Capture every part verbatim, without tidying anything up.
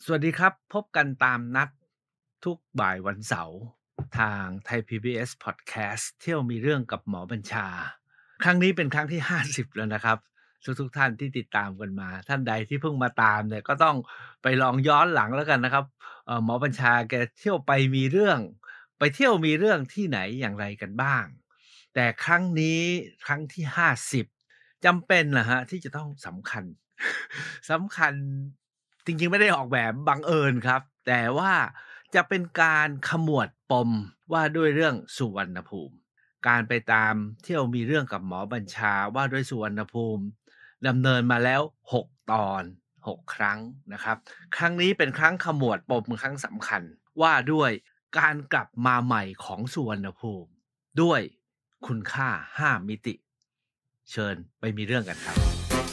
สวัสดีครับพบกันตามนัดทุกบ่ายวันเสาร์ทางไทย พี บี เอส Podcast เที่ยวมีเรื่องกับหมอบัญชาครั้งนี้เป็นครั้งที่ห้าสิบแล้วนะครับทุกๆท่านที่ติดตามกันมาท่านใดที่เพิ่งมาตามเนี่ยก็ต้องไปลองย้อนหลังแล้วกันนะครับเอ่อหมอบัญชาแกเที่ยวไปมีเรื่องไปเที่ยวมีเรื่องที่ไหนอย่างไรกันบ้างแต่ครั้งนี้ครั้งที่ห้าสิบจำเป็นเหรอฮะที่จะต้องสำคัญ สำคัญจริงๆไม่ได้ออกแบบบังเอิญครับแต่ว่าจะเป็นการขมวดปมว่าด้วยเรื่องสุวรรณภูมิการไปตามเที่ยวมีเรื่องกับหมอบัญชาว่าด้วยสุวรรณภูมิดำเนินมาแล้วหกตอนหกครั้งนะครับครั้งนี้เป็นครั้งขมวดปมครั้งสำคัญว่าด้วยการกลับมาใหม่ของสุวรรณภูมิด้วยคุณค่าห้ามิติเชิญไปมีเรื่องกันครับ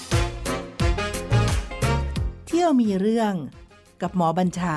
เที่ยวมีเรื่องกับหมอบัญชา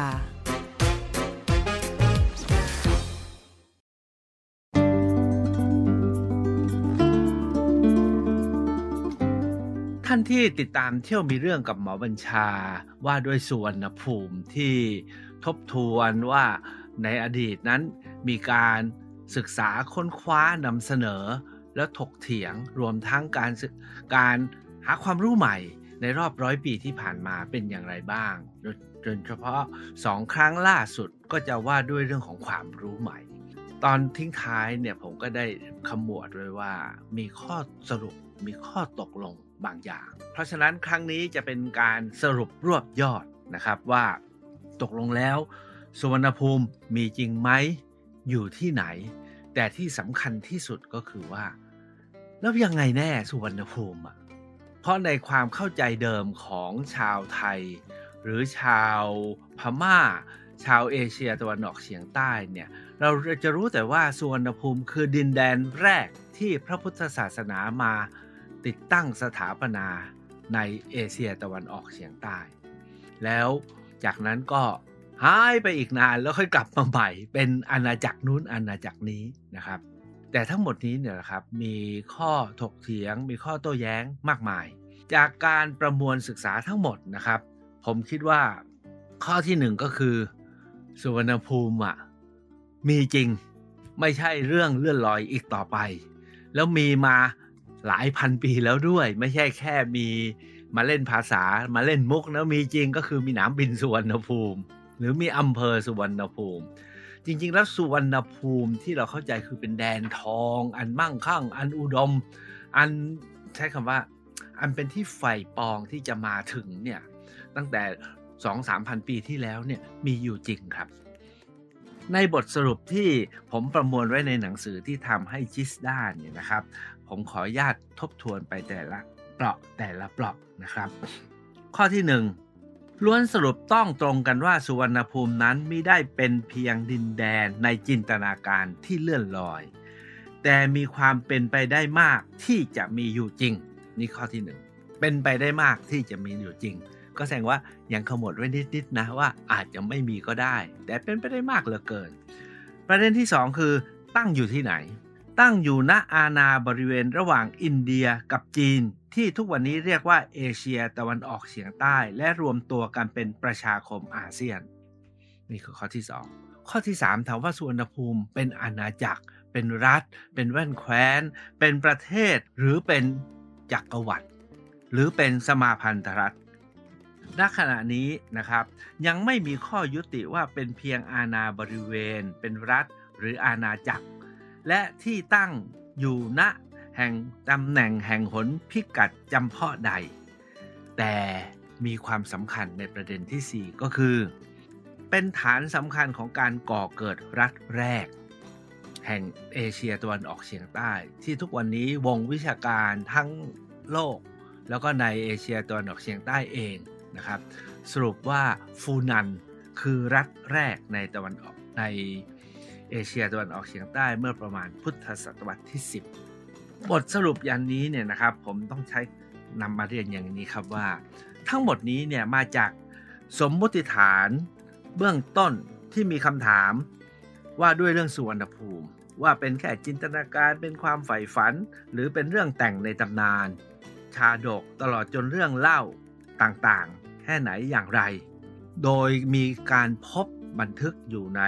ท่านที่ติดตามเที่ยวมีเรื่องกับหมอบัญชาว่าด้วยสุวรรณภูมิที่ทบทวนว่าในอดีตนั้นมีการศึกษาค้นคว้านำเสนอแล้วถกเถียงรวมทั้งการการหาความรู้ใหม่ในรอบร้อยปีที่ผ่านมาเป็นอย่างไรบ้างโดยเฉพาะสองครั้งล่าสุดก็จะว่าด้วยเรื่องของความรู้ใหม่ตอนทิ้งท้ายเนี่ยผมก็ได้ขมวดไว้ว่ามีข้อสรุปมีข้อตกลงบางอย่างเพราะฉะนั้นครั้งนี้จะเป็นการสรุปรวบยอดนะครับว่าตกลงแล้วสุวรรณภูมิมีจริงไหมอยู่ที่ไหนแต่ที่สำคัญที่สุดก็คือว่าแล้วยังไงแน่สุวรรณภูมิอ่ะเพราะในความเข้าใจเดิมของชาวไทยหรือชาวพม่าชาวเอเชียตะวันออกเฉียงใต้เนี่ยเราจะรู้แต่ว่าสุวรรณภูมิคือดินแดนแรกที่พระพุทธศาสนามาติดตั้งสถาปนาในเอเชียตะวันออกเฉียงใต้แล้วจากนั้นก็หายไปอีกนานแล้วค่อยกลับมาใหม่เป็นอาณาจักรนู้นอาณาจักรนี้นะครับแต่ทั้งหมดนี้เนี่ยนะครับมีข้อถกเถียงมีข้อโต้แย้งมากมายจากการประมวลศึกษาทั้งหมดนะครับผมคิดว่าข้อที่หนึ่งก็คือสุวรรณภูมิอ่ะมีจริงไม่ใช่เรื่องเลื่อนลอยอีกต่อไปแล้วมีมาหลายพันปีแล้วด้วยไม่ใช่แค่มีมาเล่นภาษามาเล่นมุกแล้วมีจริงก็คือมีสนามบินสุวรรณภูมิหรือมีอำเภอสุวรรณภูมิจริงๆแล้วสุวรรณภูมิที่เราเข้าใจคือเป็นแดนทองอันมั่งคั่งอันอุดมอันใช้คำว่าอันเป็นที่ใฝ่ปองที่จะมาถึงเนี่ยตั้งแต่ สองถึงสามพัน ปีที่แล้วเนี่ยมีอยู่จริงครับในบทสรุปที่ผมประมวลไว้ในหนังสือที่ทำให้จิสด้าเนี่ยนะครับผมขออนุญาตทบทวนไปแต่ละเปราะแต่ละเปราะนะครับข้อที่หนึ่งล้วนสรุปต้องตรงกันว่าสุวรรณภูมินั้นมิได้เป็นเพียงดินแดนในจินตนาการที่เลื่อนลอยแต่มีความเป็นไปได้มากที่จะมีอยู่จริงนี่ข้อที่หนึ่งเป็นไปได้มากที่จะมีอยู่จริงก็แสดงว่ายังขมวดไว้นิดๆนะว่าอาจจะไม่มีก็ได้แต่เป็นไปได้มากเหลือเกินประเด็นที่สองคือตั้งอยู่ที่ไหนตั้งอยู่ณอาณาบริเวณระหว่างอินเดียกับจีนที่ทุกวันนี้เรียกว่าเอเชียตะวันออกเฉียงใต้และรวมตัวกันเป็นประชาคมอาเซียนนี่คือข้อที่สองข้อที่สามถามว่าสุวรรณภูมิเป็นอาณาจักรเป็นรัฐเป็นแว่นแคว้นเป็นประเทศหรือเป็นจักรวรรดิหรือเป็นสมาพันธรัฐณขณะนี้นะครับยังไม่มีข้อยุติว่าเป็นเพียงอาณาบริเวณเป็นรัฐหรืออาณาจักรและที่ตั้งอยู่ณแห่งตำแหน่งแห่งหนพิกัดจำเพาะใดแต่มีความสำคัญในประเด็นที่สี่ก็คือเป็นฐานสำคัญของการก่อเกิดรัฐแรกแห่งเอเชียตะวันออกเฉียงใต้ที่ทุกวันนี้วงวิชาการทั้งโลกแล้วก็ในเอเชียตะวันออกเฉียงใต้เองนะครับสรุปว่าฟูนันคือรัฐแรกในตะวันออกในเอเชียตะวันออกเฉียงใต้เมื่อประมาณพุทธศตวรรษที่สิบบทสรุปอย่างนี้เนี่ยนะครับผมต้องใช้นำมาเรียนอย่างนี้ครับว่าทั้งหมดนี้เนี่ยมาจากสมมุติฐานเบื้องต้นที่มีคำถามว่าด้วยเรื่องสุวรรณภูมิว่าเป็นแค่จินตนาการเป็นความใฝ่ฝันหรือเป็นเรื่องแต่งในตำนานชาดกตลอดจนเรื่องเล่าต่างๆแค่ไหนอย่างไรโดยมีการพบบันทึกอยู่ใน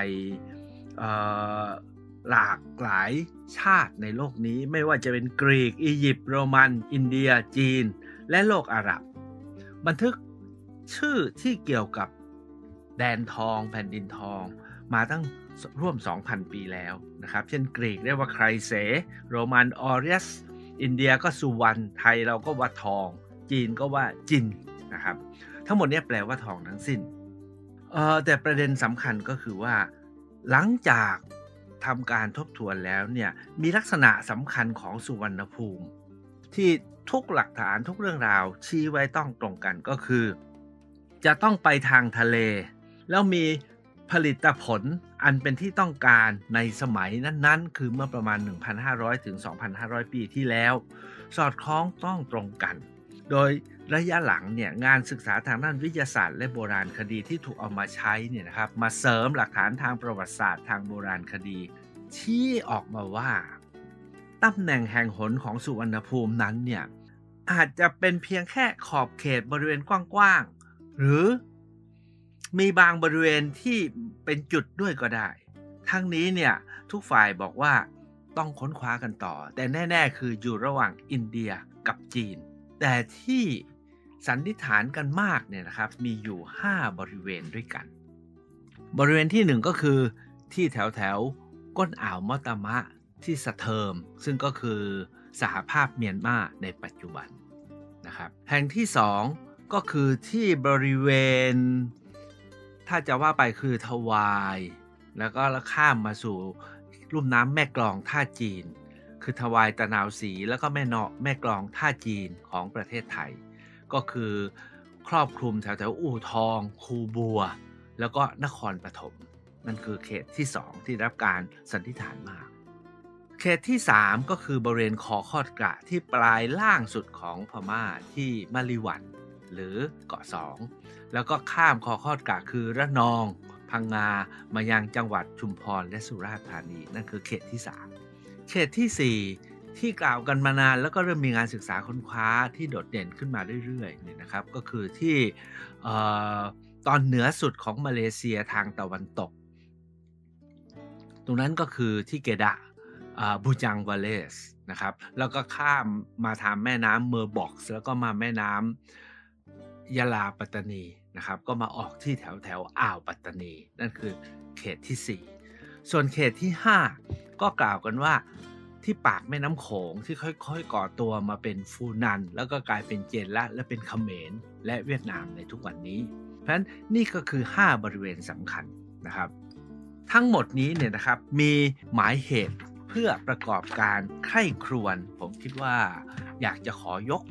หลากหลายชาติในโลกนี้ไม่ว่าจะเป็นกรีกอียิปต์โรมันอินเดียจีนและโลกอาหรับบันทึกชื่อที่เกี่ยวกับแดนทองแผ่นดินทองมาตั้งร่วม สองพัน ปีแล้วนะครับเช่นกรีกเรียกว่าไครเสโรมันออเรียสอินเดียก็สุวรรณไทยเราก็ว่าทองจีนก็ว่าจินนะครับทั้งหมดนี้แปลว่าทองทั้งสิ้นเอ่อแต่ประเด็นสำคัญก็คือว่าหลังจากทำการทบทวนแล้วเนี่ยมีลักษณะสำคัญของสุวรรณภูมิที่ทุกหลักฐานทุกเรื่องราวชี้ไว้ต้องตรงกันก็คือจะต้องไปทางทะเลแล้วมีผลิตผลอันเป็นที่ต้องการในสมัยนั้นๆคือเมื่อประมาณ หนึ่งพันห้าร้อย ถึง สองพันห้าร้อย ปีที่แล้วสอดคล้องต้องตรงกันโดยระยะหลังเนี่ยงานศึกษาทางด้านวิทยาศาสตร์และโบราณคดีที่ถูกเอามาใช้เนี่ยนะครับมาเสริมหลักฐานทางประวัติศาสตร์ทางโบราณคดีชี้ออกมาว่าตำแหน่งแห่งหนของสุวรรณภูมินั้นเนี่ยอาจจะเป็นเพียงแค่ขอบเขตบริเวณกว้างๆหรือมีบางบริเวณที่เป็นจุดด้วยก็ได้ทั้งนี้เนี่ยทุกฝ่ายบอกว่าต้องค้นคว้ากันต่อแต่แน่ๆคืออยู่ระหว่างอินเดียกับจีนแต่ที่สันนิษฐานกันมากเนี่ยนะครับมีอยู่ห้าบริเวณด้วยกันบริเวณที่หนึ่งก็คือที่แถวแถวก้นอ่าวมอตามะที่สะเทิมซึ่งก็คือสหภาพเมียนมาในปัจจุบันนะครับแห่งที่สองก็คือที่บริเวณถ้าจะว่าไปคือทวายแล้วก็ข้ามมาสู่ลุ่มน้ำแม่กลองท่าจีนคือทวายตะนาวศรีแล้วก็แม่เนาะแม่กลองท่าจีนของประเทศไทยก็คือครอบคลุมแถวแถวอู่ทองคูบัวแล้วก็นครปฐมนั่นคือเขตที่สองที่รับการสันนิษฐานมากเขตที่สามก็คือบริเวณคอคอดกระที่ปลายล่างสุดของพม่าที่มะลิวันหรือเกาะสองแล้วก็ข้ามคอคอดกระคือระนองพังงามายังจังหวัดชุมพรและสุราษฎร์ธานีนั่นคือเขตที่สามเขตที่สี่ที่กล่าวกันมานานแล้วก็เริ่มมีงานศึกษาค้นคว้าที่โดดเด่นขึ้นมาเรื่อยๆเนี่ยนะครับก็คือที่ตอนเหนือสุดของมาเลเซียทางตะวันตกตรงนั้นก็คือที่เกดะบูจังวาเลสนะครับแล้วก็ข้ามมาทางแม่น้ำเมอร์บ็อกซ์แล้วก็มาแม่น้ำยะลาปัตตานีนะครับก็มาออกที่แถวแถวอ่าวปัตตานีนั่นคือเขตที่สี่ส่วนเขตที่ห้าก็กล่าวกันว่าที่ปากแม่น้ำโขงที่ค่อยๆก่อตัวมาเป็นฟูนันแล้วก็กลายเป็นเจนละและเป็นเขมรและเวียดนามในทุกวันนี้เพราะฉะนั้นนี่ก็คือห้าบริเวณสำคัญนะครับทั้งหมดนี้เนี่ยนะครับมีหมายเหตุเพื่อประกอบการใคร่ครวญผมคิดว่าอยากจะขอยก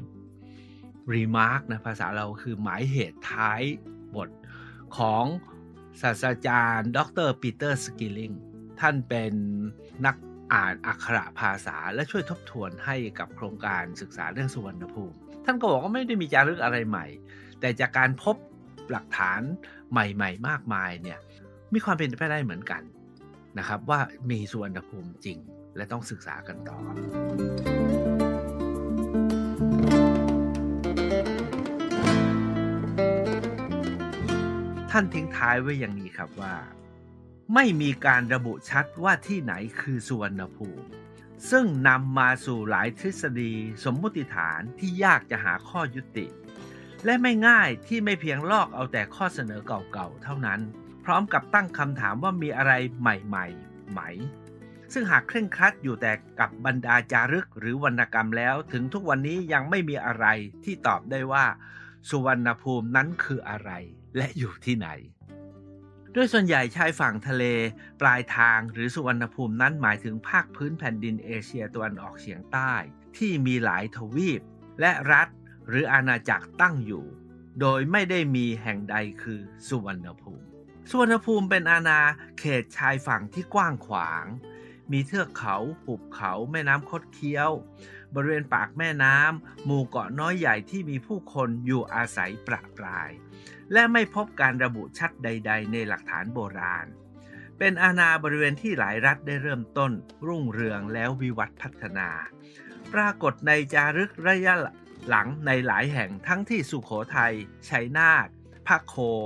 remark นะภาษาเราคือหมายเหตุท้ายบทของศาสตราจารย์ดรปีเตอร์สกิลลิงท่านเป็นนักอ่านอักขระภาษาและช่วยทบทวนให้กับโครงการศึกษาเรื่องสุวรรณภูมิท่านก็บอกว่าไม่ได้มีจารึกอะไรใหม่แต่จากการพบหลักฐานใหม่ๆมากมายเนี่ยมีความเป็นไปได้เหมือนกันนะครับว่ามีสุวรรณภูมิจริงและต้องศึกษากันต่อท่านทิ้งท้ายไว้อย่างนี้ครับว่าไม่มีการระบุชัดว่าที่ไหนคือสุวรรณภูมิซึ่งนำมาสู่หลายทฤษฎีสมมุติฐานที่ยากจะหาข้อยุติและไม่ง่ายที่ไม่เพียงลอกเอาแต่ข้อเสนอเก่าๆเท่านั้นพร้อมกับตั้งคำถามว่ามีอะไรใหม่ๆไหมซึ่งหากเคร่งครัดอยู่แต่กับบรรดาจารึกหรือวรรณกรรมแล้วถึงทุกวันนี้ยังไม่มีอะไรที่ตอบได้ว่าสุวรรณภูมินั้นคืออะไรและอยู่ที่ไหนโดยส่วนใหญ่ชายฝั่งทะเลปลายทางหรือสุวรรณภูมินั้นหมายถึงภาคพื้นแผ่นดินเอเชียตะวันออกเฉียงใต้ที่มีหลายทวีปและรัฐหรืออาณาจักรตั้งอยู่โดยไม่ได้มีแห่งใดคือสุวรรณภูมิสุวรรณภูมิเป็นอาณาเขตชายฝั่งที่กว้างขวางมีเทือกเขาหุบเขาแม่น้ำคดเคี้ยวบริเวณปากแม่น้ำหมู่เกาะน้อยใหญ่ที่มีผู้คนอยู่อาศัยประปรายและไม่พบการระบุชัดใดๆในหลักฐานโบราณเป็นอาณาบริเวณที่หลายรัฐได้เริ่มต้นรุ่งเรืองแล้ววิวัฒน์พัฒนาปรากฏในจารึกระยะหลังในหลายแห่งทั้งที่สุโขทัยชัยนาทพระโค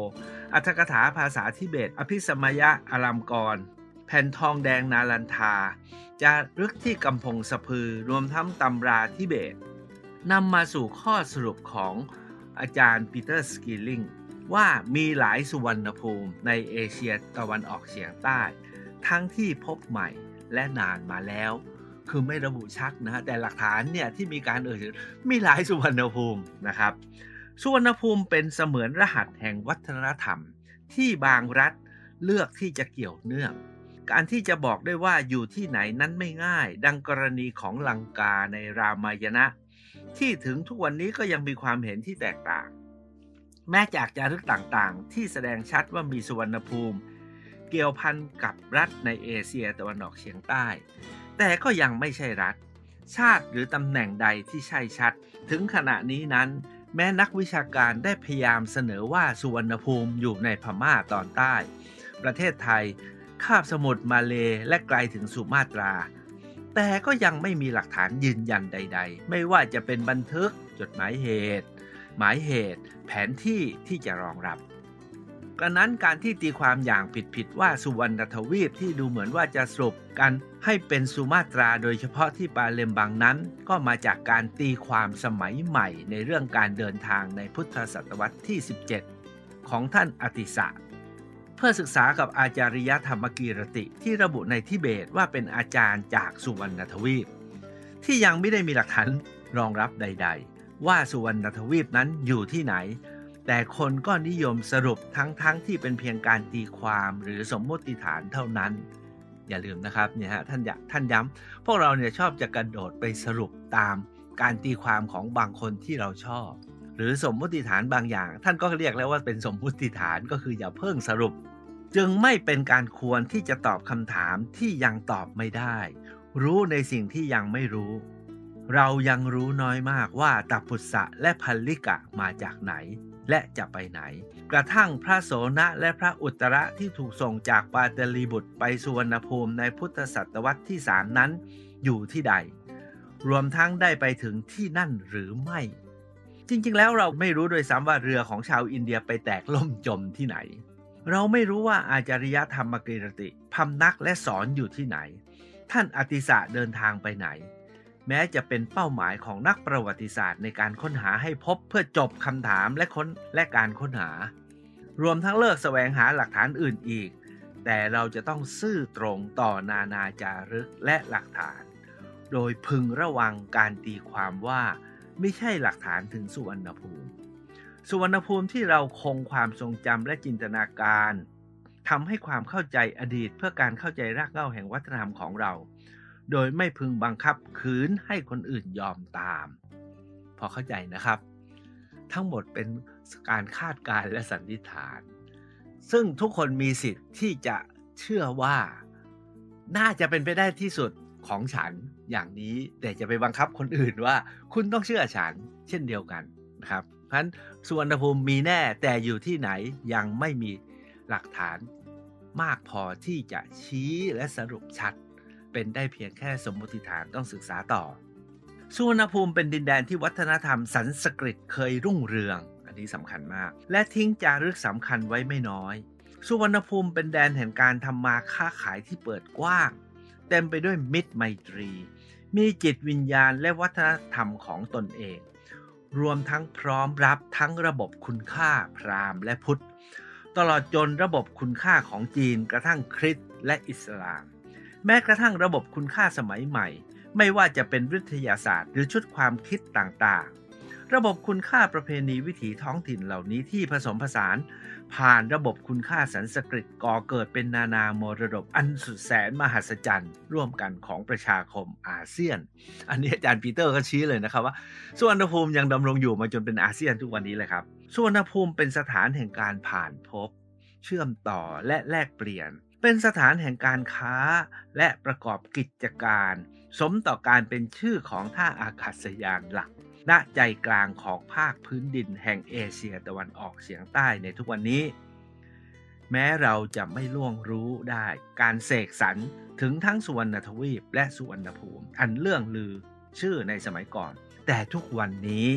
อัตถกถาภาษาทิเบตอภิสมัยะอารามกรแผ่นทองแดงนาลันทาจารึกที่กำพงสะพือรวมทั้งตำราทิเบตนำมาสู่ข้อสรุปของอาจารย์ปีเตอร์สกิลลิงว่ามีหลายสุวรรณภูมิในเอเชียตะวันออกเฉียงใต้ทั้งที่พบใหม่และนานมาแล้วคือไม่ระบุชัดนะฮะแต่หลักฐานเนี่ยที่มีการเอ่ยถึงมีหลายสุวรรณภูมินะครับสุวรรณภูมิเป็นเสมือนรหัสแห่งวัฒนธรรมที่บางรัฐเลือกที่จะเกี่ยวเนื่องการที่จะบอกได้ว่าอยู่ที่ไหนนั้นไม่ง่ายดังกรณีของลังกาในรามายณะที่ถึงทุกวันนี้ก็ยังมีความเห็นที่แตกต่างแม้จากจารึกต่างๆที่แสดงชัดว่ามีสุวรรณภูมิเกี่ยวพันกับรัฐในเอเชียตะวันออกเฉียงใต้แต่ก็ยังไม่ใช่รัฐชาติหรือตำแหน่งใดที่ใช่ชัดถึงขณะนี้นั้นแม้นักวิชาการได้พยายามเสนอว่าสุวรรณภูมิอยู่ในพม่าตอนใต้ประเทศไทยคาบสมุทรมาเลและไกลถึงสุมาตราแต่ก็ยังไม่มีหลักฐานยืนยันใดๆไม่ว่าจะเป็นบันทึกจดหมายเหตุหมายเหตุแผนที่ที่จะรองรับกระนั้นการที่ตีความอย่างผิดๆว่าสุวรรณทวีปที่ดูเหมือนว่าจะสรุปกันให้เป็นสุมาตราโดยเฉพาะที่ปาเลมบังนั้นก็มาจากการตีความสมัยใหม่ในเรื่องการเดินทางในพุทธศตวรรษที่สิบเจ็ดของท่านอติสะเพื่อศึกษากับอาจาริยธรรมกีรติที่ระบุในทิเบตว่าเป็นอาจารย์จากสุวรรณทวีปที่ยังไม่ได้มีหลักฐานรองรับใดๆว่าสุวรรณทวีปนั้นอยู่ที่ไหนแต่คนก็นิยมสรุปทั้งๆ ท, ที่เป็นเพียงการตีความหรือสมมติฐานเท่านั้นอย่าลืมนะครับเนี่ยฮะท่านท่านย้ำพวกเราเนี่ยชอบจะกระโดดไปสรุปตามการตีความของบางคนที่เราชอบหรือสมมติฐานบางอย่างท่านก็เรียกแล้วว่าเป็นสมมติฐานก็คืออย่าเพิ่งสรุปจึงไม่เป็นการควรที่จะตอบคำถามที่ยังตอบไม่ได้รู้ในสิ่งที่ยังไม่รู้เรายังรู้น้อยมากว่าตัพพุสะและพัลลิกะมาจากไหนและจะไปไหนกระทั่งพระโสนะและพระอุตระที่ถูกส่งจากปาตลีบุตรไปสุวรรณภูมิในพุทธศตวรรษที่สามนั้นอยู่ที่ใดรวมทั้งได้ไปถึงที่นั่นหรือไม่จริงๆแล้วเราไม่รู้โดยซ้ำว่าเรือของชาวอินเดียไปแตกล่มจมที่ไหนเราไม่รู้ว่าอาจาริยธรรมกีรติพำนักและสอนอยู่ที่ไหนท่านอติสะเดินทางไปไหนแม้จะเป็นเป้าหมายของนักประวัติศาสตร์ในการค้นหาให้พบเพื่อจบคำถามและค้นและการค้นหารวมทั้งเลิกแสวงหาหลักฐานอื่นอีกแต่เราจะต้องซื่อตรงต่อนานาจารึกและหลักฐานโดยพึงระวังการตีความว่าไม่ใช่หลักฐานถึงสุวรรณภูมิสุวรรณภูมิที่เราคงความทรงจำและจินตนาการทำให้ความเข้าใจอดีตเพื่อการเข้าใจรากเหง้าแห่งวัฒนธรรมของเราโดยไม่พึงบังคับขืนให้คนอื่นยอมตามพอเข้าใจนะครับทั้งหมดเป็นการคาดการณ์และสันนิษฐานซึ่งทุกคนมีสิทธิ์ที่จะเชื่อว่าน่าจะเป็นไปได้ที่สุดของฉันอย่างนี้แต่จะไปบังคับคนอื่นว่าคุณต้องเชื่อฉันเช่นเดียวกันนะครับเพราะฉะนั้นสุวรรณภูมิมีแน่แต่อยู่ที่ไหนยังไม่มีหลักฐานมากพอที่จะชี้และสรุปชัดเป็นได้เพียงแค่สมมติฐานต้องศึกษาต่อสุวรรณภูมิเป็นดินแดนที่วัฒนธรรมสันสกฤตเคยรุ่งเรืองอันนี้สำคัญมากและทิ้งจารึกสำคัญไว้ไม่น้อยสุวรรณภูมิเป็นแดนแห่งการทำมาค้าขายที่เปิดกว้างเต็มไปด้วยมิตรไมตรีมีจิตวิญญาณและวัฒนธรรมของตนเองรวมทั้งพร้อมรับทั้งระบบคุณค่าพราหมณ์และพุทธตลอดจนระบบคุณค่าของจีนกระทั่งคริสต์และอิสลามแม้กระทั่งระบบคุณค่าสมัยใหม่ไม่ว่าจะเป็นวิทยาศาสตร์หรือชุดความคิดต่างๆระบบคุณค่าประเพณีวิถีท้องถิ่นเหล่านี้ที่ผสมผสานผ่านระบบคุณค่าสันสกฤตก่อเกิดเป็นนานามรดกอันสุดแสนมหัศจรรย์ร่วมกันของประชาคมอาเซียนอันนี้อาจารย์ปีเตอร์ก็ชี้เลยนะครับว่าสุวรรณภูมิยังดำรงอยู่มาจนเป็นอาเซียนทุกวันนี้เลยครับสุวรรณภูมิเป็นสถานแห่งการผ่านพบเชื่อมต่อและแลกเปลี่ยนเป็นสถานแห่งการค้าและประกอบกิจการสมต่อการเป็นชื่อของท่าอากาศยานหลักณใจกลางของภาคพื้นดินแห่งเอเชียตะวันออกเฉียงใต้ในทุกวันนี้แม้เราจะไม่ล่วงรู้ได้การเสกสรรถึงทั้งสุวรรณทวีปและสุวรรณภูมิอันเรื่องลือชื่อในสมัยก่อนแต่ทุกวันนี้แผ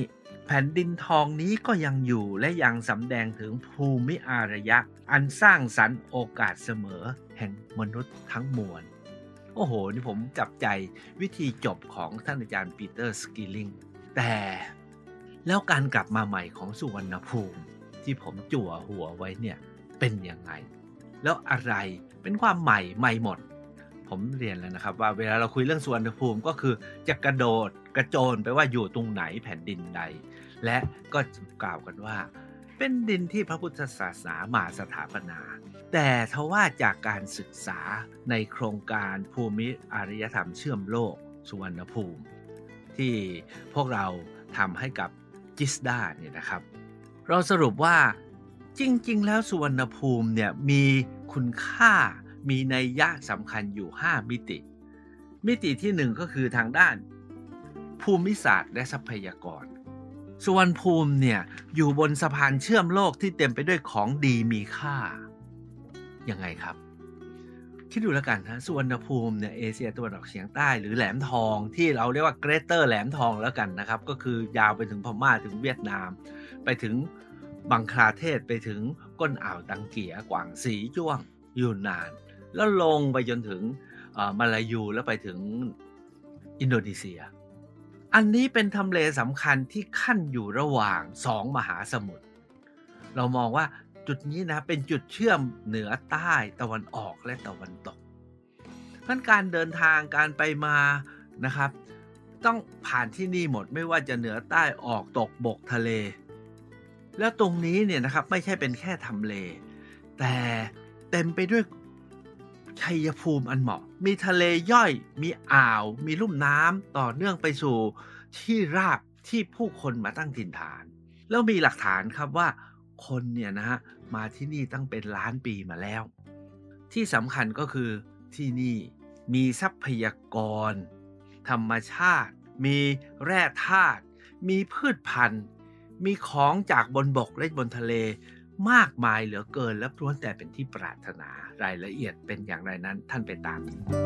แผ่นดินทองนี้ก็ยังอยู่และยังสำแดงถึงภูมิอารยะอันสร้างสรรค์โอกาสเสมอแห่งมนุษย์ทั้งมวลโอ้โหนี่ผมจับใจวิธีจบของท่านอาจารย์ปีเตอร์สกิลลิงแต่แล้วการกลับมาใหม่ของสุวรรณภูมิที่ผมจั่วหัวไว้เนี่ยเป็นยังไงแล้วอะไรเป็นความใหม่ใหม่หมดผมเรียนแล้วนะครับว่าเวลาเราคุยเรื่องสุวรรณภูมิก็คือจะกระโดดกระโจนไปว่าอยู่ตรงไหนแผ่นดินใดและก็กล่าวกันว่าเป็นดินที่พระพุทธศาสนามาสถาปนาแต่ทว่าจากการศึกษาในโครงการภูมิอารยธรรมเชื่อมโลกสุวรรณภูมิที่พวกเราทำให้กับจิสดาเนี่ยนะครับเราสรุปว่าจริงๆแล้วสุวรรณภูมิเนี่ยมีคุณค่ามีนัยยะสำคัญอยู่ห้ามิติมิติที่หนึ่งก็คือทางด้านภูมิศาสตร์และทรัพยากรสุวรรณภูมิเนี่ยอยู่บนสะพานเชื่อมโลกที่เต็มไปด้วยของดีมีค่ายังไงครับคิดดูแล้วกันนะสุวรรณภูมิเนี่ยเอเชียตะวันออกเฉียงใต้หรือแหลมทองที่เราเรียกว่าเกรเตอร์แหลมทองแล้วกันนะครับก็คือยาวไปถึงพม่าถึงเวียดนามไปถึงบังคลาเทศไปถึงก้นอ่าวตังเกียกวางสีจ้วงยูนนานแล้วลงไปจนถึงมาลายูแล้วไปถึงอินโดนีเซียอันนี้เป็นทำเลสำคัญที่ขั้นอยู่ระหว่างสองมหาสมุทรเรามองว่าจุดนี้นะเป็นจุดเชื่อมเหนือใต้ตะวันออกและตะวันตกเพราะการเดินทางการไปมานะครับต้องผ่านที่นี่หมดไม่ว่าจะเหนือใต้ออกตกบกทะเลแล้วตรงนี้เนี่ยนะครับไม่ใช่เป็นแค่ทำเลแต่เต็มไปด้วยชัยภูมิอันเหมาะมีทะเลย่อยมีอ่าวมีลุ่มน้ำต่อเนื่องไปสู่ที่ราบที่ผู้คนมาตั้งถิ่นฐานแล้วมีหลักฐานครับว่าคนเนี่ยนะฮะมาที่นี่ตั้งเป็นล้านปีมาแล้วที่สำคัญก็คือที่นี่มีทรัพยากรธรรมชาติมีแร่ธาตุมีพืชพันธุ์มีของจากบนบกและบนทะเลมากมายเหลือเกินและล้วนแต่เป็นที่ปรารถนารายละเอียดเป็นอย่างไรนั้นท่านไปตาม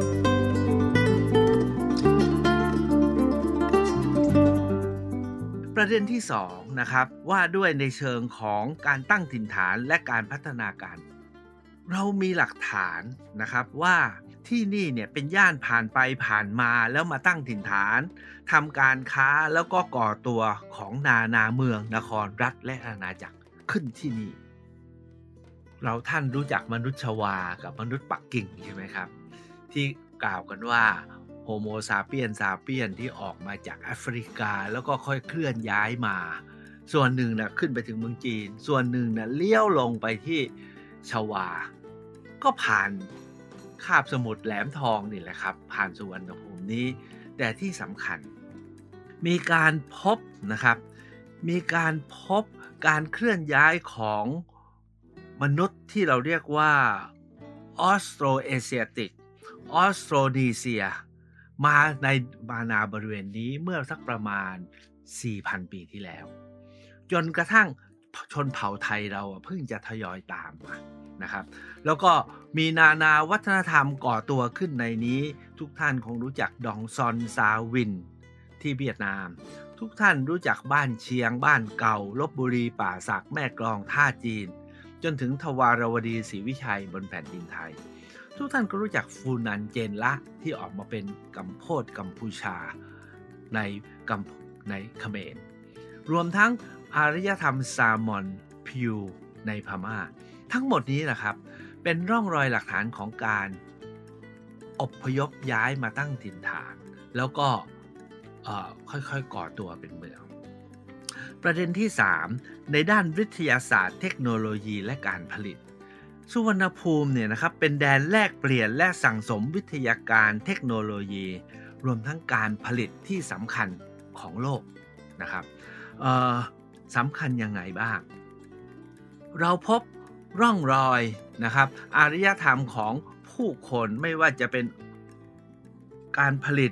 ประเด็นที่สองนะครับว่าด้วยในเชิงของการตั้งถิ่นฐานและการพัฒนาการเรามีหลักฐานนะครับว่าที่นี่เนี่ยเป็นย่านผ่านไปผ่านมาแล้วมาตั้งถิ่นฐานทำการค้าแล้วก็ก่อตัวของนานาเมืองนครรัฐและอาณาจักรขึ้นที่นี่เราท่านรู้จักมนุษย์ชวากับมนุษย์ปักกิ่งใช่ไหมครับที่กล่าวกันว่าโฮโมซาเปียนซาเปียนที่ออกมาจากแอฟริกาแล้วก็ค่อยเคลื่อนย้ายมาส่วนหนึ่งนะขึ้นไปถึงเมืองจีนส่วนหนึ่งนะเลี้ยวลงไปที่ชวาก็ผ่านคาบสมุทรแหลมทองนี่แหละครับผ่านสุวรรณภูมินี้แต่ที่สำคัญมีการพบนะครับมีการพบการเคลื่อนย้ายของมนุษย์ที่เราเรียกว่าออสโตรเอเชียติกออสโตรนีเซียมาในมานาบริเวณนี้เมื่อสักประมาณ สี่พัน ปีที่แล้วจนกระทั่งชนเผ่าไทยเราเพิ่งจะทยอยตามมานะครับแล้วก็มีนานาวัฒนธรรมก่อตัวขึ้นในนี้ทุกท่านคงรู้จักดองซอนซาวินที่เวียดนามทุกท่านรู้จักบ้านเชียงบ้านเก่าลพบุรีป่าสักแม่กลองท่าจีนจนถึงทวารวดีศรีวิชัยบนแผ่นดินไทยทุกท่านก็รู้จักฟูนันเจนละที่ออกมาเป็นกัมโพดกัมพูชาในกัมในเขมรรวมทั้งอารยธรรมซามอนพิวในพม่าทั้งหมดนี้แหละครับเป็นร่องรอยหลักฐานของการอพยพย้ายมาตั้งถิ่นฐานแล้วก็ค่อยๆก่อตัวเป็นเมืองประเด็นที่สามในด้านวิทยาศาสตร์เทคโนโลยีและการผลิตสุวรรณภูมิเนี่ยนะครับเป็นแดนแลกเปลี่ยนและสั่งสมวิทยาการเทคโนโลยีรวมทั้งการผลิตที่สำคัญของโลกนะครับสำคัญยังไงบ้างเราพบร่องรอยนะครับอารยธรรมของผู้คนไม่ว่าจะเป็นการผลิต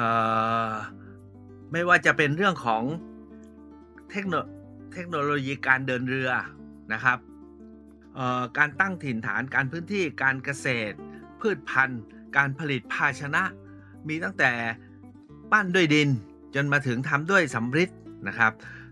ไม่ว่าจะเป็นเรื่องของเทคโนเทคโนโลยีการเดินเรือนะครับการตั้งถิ่นฐานการพื้นที่การเกษตรพืชพันธุ์การผลิตภาชนะมีตั้งแต่ปั้นด้วยดินจนมาถึงทำด้วยสำริดนะครับ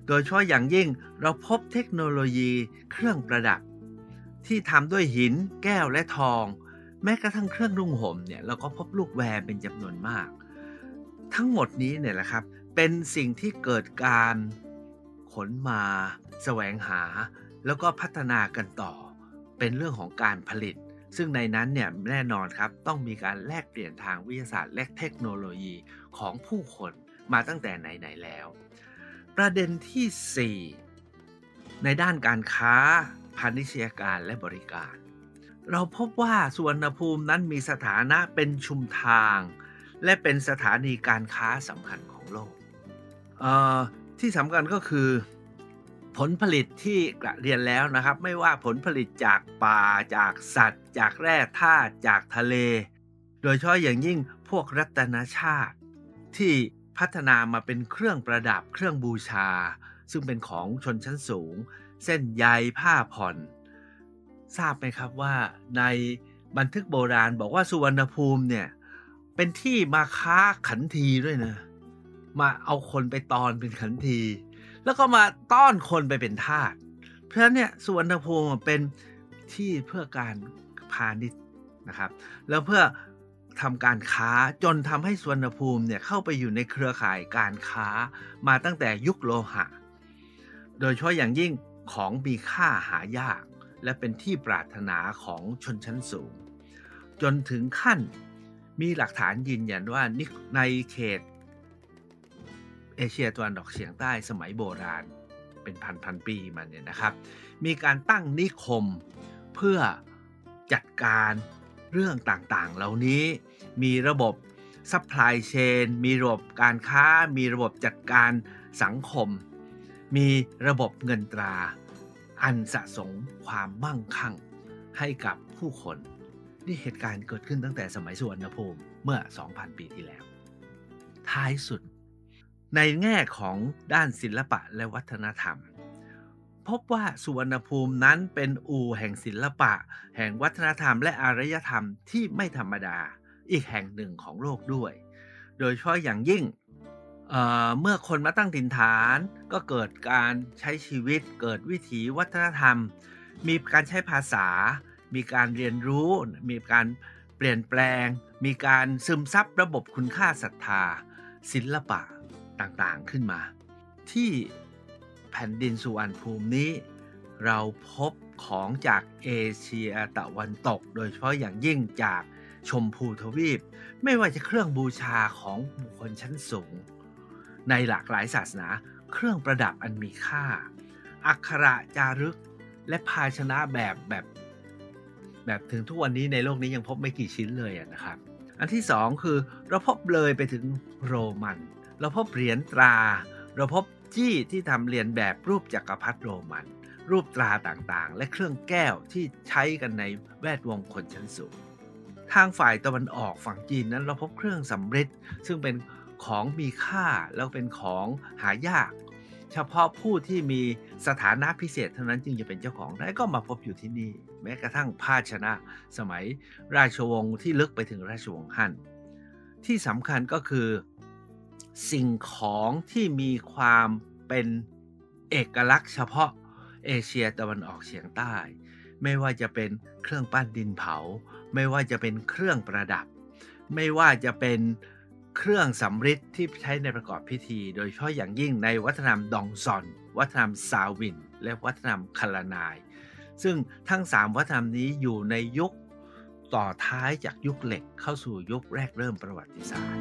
โดยเฉพาะอย่างยิ่งเราพบเทคโนโลยีเครื่องประดับที่ทำด้วยหินแก้วและทองแม้กระทั่งเครื่องนุ่งห่มเนี่ยเราก็พบลูกแวร์เป็นจำนวนมากทั้งหมดนี้เนี่ยแหละครับเป็นสิ่งที่เกิดการขนมาแสวงหาแล้วก็พัฒนากันต่อเป็นเรื่องของการผลิตซึ่งในนั้นเนี่ยแน่นอนครับต้องมีการแลกเปลี่ยนทางวิทยาศาสตร์และเทคโนโลยีของผู้คนมาตั้งแต่ไหนๆแล้วประเด็นที่สี่ในด้านการค้าพาณิชยการและบริการเราพบว่าสุวรรณภูมินั้นมีสถานะเป็นชุมทางและเป็นสถานีการค้าสำคัญของโลกเอ่อที่สำคัญก็คือผลผลิตที่กระเรียนแล้วนะครับไม่ว่าผลผลิตจากป่าจากสัตว์จากแร่ธาตุจากทะเลโดยเฉพาะอย่างยิ่งพวกรัตนชาติที่พัฒนามาเป็นเครื่องประดับเครื่องบูชาซึ่งเป็นของชนชั้นสูงเส้นใยผ้าผ่อนทราบไหมครับว่าในบันทึกโบราณบอกว่าสุวรรณภูมิเนี่ยเป็นที่มาค้าขันทีด้วยนะมาเอาคนไปตอนเป็นขันทีแล้วก็มาต้อนคนไปเป็นทาสเพราะฉะนั้นเนี่ยสุวรรณภูมิเป็นที่เพื่อการพาณิชย์นะครับแล้วเพื่อทำการค้าจนทำให้สุวรรณภูมิเนี่ยเข้าไปอยู่ในเครือข่ายการค้ามาตั้งแต่ยุคโลหะโดยเฉพาะอย่างยิ่งของมีค่าหายากและเป็นที่ปรารถนาของชนชั้นสูงจนถึงขั้นมีหลักฐานยืนยันว่าในเขตเอเชียตะวันออกเฉียงใต้สมัยโบราณเป็นพันพันปีมาเนี่ยนะครับมีการตั้งนิคมเพื่อจัดการเรื่องต่างๆเหล่านี้มีระบบซัพพลายเชนมีระบบการค้ามีระบบจัดการสังคมมีระบบเงินตราอันสะสมความมั่งคั่งให้กับผู้คนนี่เหตุการณ์เกิดขึ้นตั้งแต่สมัยสุวรรณภูมิเมื่อ สองพัน ปีที่แล้วท้ายสุดในแง่ของด้านศิลปะและวัฒนธรรมพบว่าสุวรรณภูมินั้นเป็นอู่แห่งศิลปะแห่งวัฒนธรรมและอารยธรรมที่ไม่ธรรมดาอีกแห่งหนึ่งของโลกด้วยโดยเฉพาะอย่างยิ่ง เอ่อ เมื่อคนมาตั้งถิ่นฐานก็เกิดการใช้ชีวิตเกิดวิถีวัฒนธรรมมีการใช้ภาษามีการเรียนรู้มีการเปลี่ยนแปลงมีการซึมซับระบบคุณค่าศรัทธาศิลปะต่างๆขึ้นมาที่แผ่นดินสุวรรณภูมินี้เราพบของจากเอเชียตะวันตกโดยเฉพาะอย่างยิ่งจากชมพูทวีปไม่ว่าจะเครื่องบูชาของบุคคลชั้นสูงในหลากหลายศาสนาเครื่องประดับอันมีค่าอักขระจารึกและภาชนะแบบแบบแบบถึงทุกวันนี้ในโลกนี้ยังพบไม่กี่ชิ้นเลยนะครับอันที่สองคือเราพบเลยไปถึงโรมันเราพบเหรียญตราเราพบจี้ที่ทำเรียนแบบรูปจักรพรรดิโรมันรูปตราต่างๆและเครื่องแก้วที่ใช้กันในแวดวงคนชั้นสูงทางฝ่ายตะวันออกฝั่งจีนนั้นเราพบเครื่องสำริดซึ่งเป็นของมีค่าแล้วเป็นของหายากเฉพาะผู้ที่มีสถานะพิเศษเท่านั้นจึงจะเป็นเจ้าของได้ก็มาพบอยู่ที่นี่แม้กระทั่งภาชนะสมัยราชวงศ์ที่ลึกไปถึงราชวงศ์ฮั่นที่สำคัญก็คือสิ่งของที่มีความเป็นเอกลักษณ์เฉพาะเอเชียตะวันออกเฉียงใต้ไม่ว่าจะเป็นเครื่องปั้นดินเผาไม่ว่าจะเป็นเครื่องประดับไม่ว่าจะเป็นเครื่องสำริดที่ใช้ในประกอบพิธีโดยเฉพาะอย่างยิ่งในวัฒนธรรมดองซอนวัฒนธรรมซาวินและวัฒนธรรมคลานายซึ่งทั้งสามวัฒนธรรมนี้อยู่ในยุคต่อท้ายจากยุคเหล็กเข้าสู่ยุคแรกเริ่มประวัติศาสตร์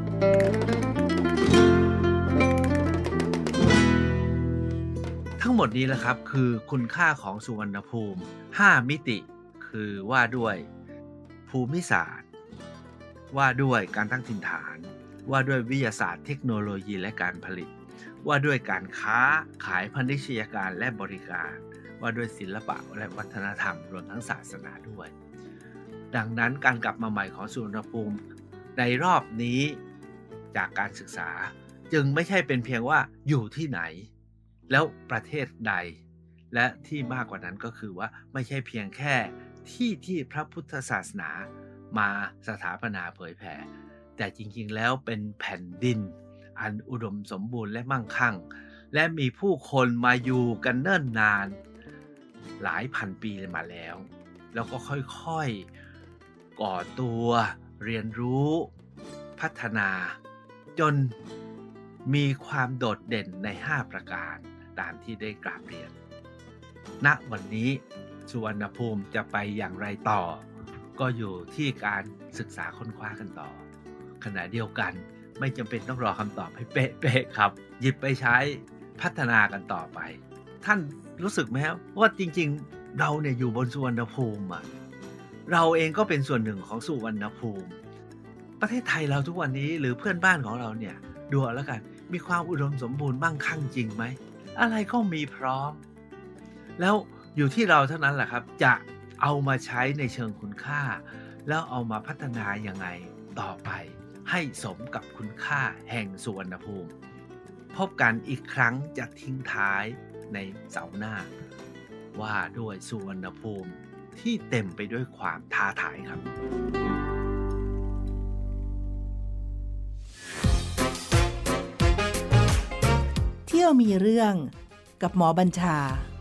ทั้งหมดนี้แหละครับคือคุณค่าของสุวรรณภูมิห้ามิติคือว่าด้วยภูมิศาสตร์ว่าด้วยการตั้งถิ่นฐานว่าด้วยวิทยาศาสตร์เทคโนโลยีและการผลิตว่าด้วยการค้าขายพาณิชยการและบริการว่าด้วยศิลปะและวัฒนธรรมรวมทั้งศาสนาด้วยดังนั้นการกลับมาใหม่ของสุวรรณภูมิในรอบนี้จากการศึกษาจึงไม่ใช่เป็นเพียงว่าอยู่ที่ไหนแล้วประเทศใดและที่มากกว่านั้นก็คือว่าไม่ใช่เพียงแค่ที่ที่พระพุทธศาสนามาสถาปนาเผยแผ่แต่จริงๆแล้วเป็นแผ่นดินอันอุดมสมบูรณ์และมั่งคั่งและมีผู้คนมาอยู่กันเนิ่นนานหลายพันปีมาแล้ว แล้วก็ค่อยๆก่อตัวเรียนรู้พัฒนาจนมีความโดดเด่นในห้าประการตามที่ได้กราบเรียนณวันนี้สุวรรณภูมิจะไปอย่างไรต่อก็อยู่ที่การศึกษาค้นคว้ากันต่อขณะเดียวกันไม่จำเป็นต้องรอคำตอบให้เป๊ะๆครับหยิบไปใช้พัฒนากันต่อไปท่านรู้สึกไหมครับว่าจริงๆเราเนี่ยอยู่บนสุวรรณภูมิอ่ะเราเองก็เป็นส่วนหนึ่งของสุวรรณภูมิประเทศไทยเราทุกวันนี้หรือเพื่อนบ้านของเราเนี่ยดูเอาแล้วกันมีความอุดมสมบูรณ์มั่งคั่งจริงไหมอะไรก็มีพร้อมแล้วอยู่ที่เราเท่านั้นแหละครับจะเอามาใช้ในเชิงคุณค่าแล้วเอามาพัฒนายังไงต่อไปให้สมกับคุณค่าแห่งสุวรรณภูมิพบกันอีกครั้งจะทิ้งท้ายในเสาร์หน้าว่าด้วยสุวรรณภูมิที่เต็มไปด้วยความท้าทายครับเที่ยวมีเรื่องกับหมอบัญชา